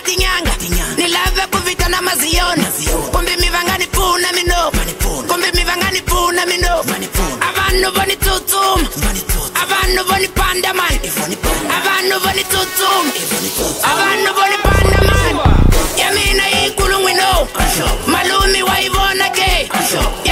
tinyanga nilave kuvita na maziona kumbe mivangani puna mino kumbe mivangani puna mino abantu boni tutum abantu boni panda man abantu boni tutum abantu boni panda man yamina ikulu wino malumi waibona ke